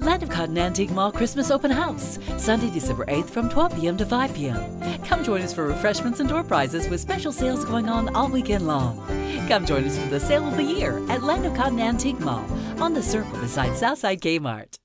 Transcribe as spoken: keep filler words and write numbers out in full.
Land of Cotton Antique Mall Christmas Open House, Sunday, December eighth from twelve p m to five p m Come join us for refreshments and door prizes with special sales going on all weekend long. Come join us for the sale of the year at Land of Cotton Antique Mall on the Circle beside Southside Kmart.